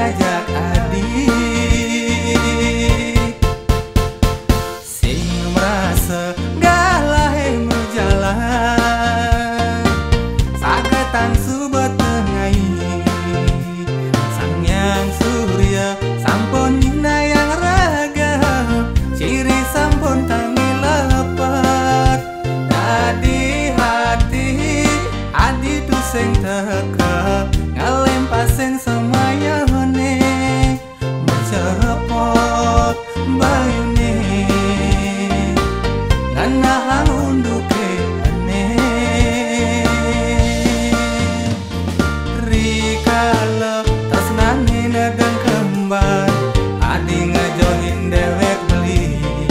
ngajak adik sing merasa galah berjalan sagatan subat tengai sang yang surya sampun nyinayang raga ciri sampun tangi lepat tadi hati adi tu sing teka ngalempasen semayane mencepot bayune nganahang unduke aneh rikala tasnane dagang kembar adi ngajohin dewek beli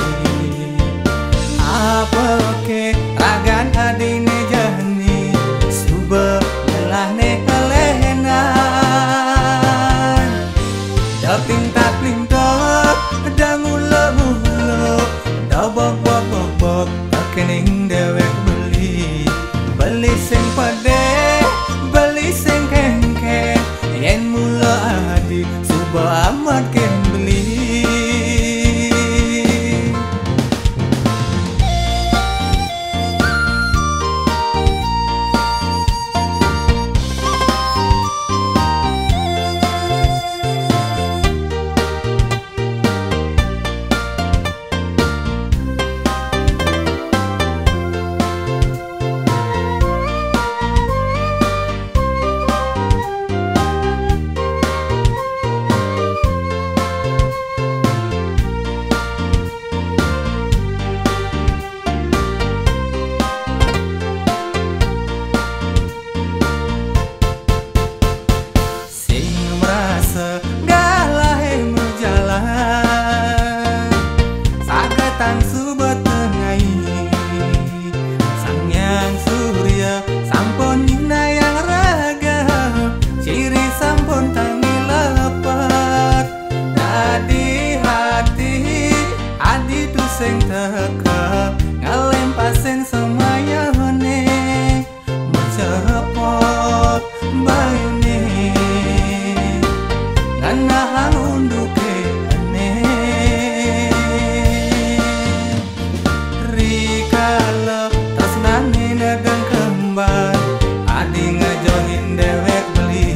apa ke ragan adine jani suba lelahne kalehenan daping tapling tok dangula-mula dabok-bok-bok kening dewek beli beli sing pade beli sing kengke yen mula adi suba amat ken beli galah berjalan sagatan subat tengai sang yang surya sampun nyinayang raga ciri sampun tangi lepat tadi hati adi tu sing teka ngalempasen semayane mencepot bayune nganahang unduke aneh rikala tasnane dagang kembar adi ngajohin dewek beli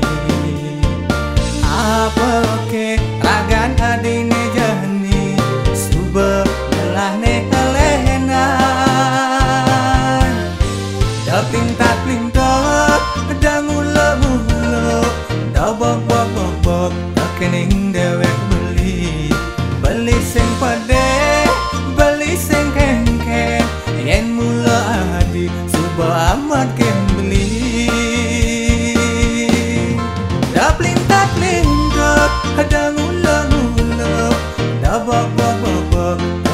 apa ke ragan adine jani suba lelahne kalehenan daping tapling tok dangula-mula dabok-bok kening dewek beli beli sing pade beli sing kengke yen mula adi suba amat ken beli dapling tapling dok dangula-mula dabok-bok